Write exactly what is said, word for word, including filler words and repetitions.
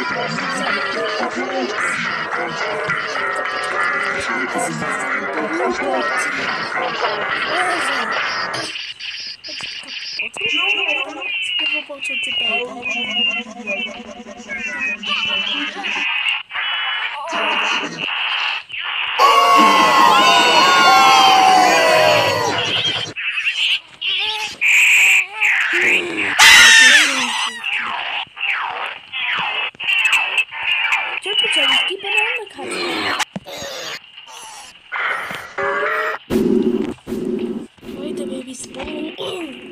Skip roboty baby. Triple J, keep it on the cut. Wait, the baby's born.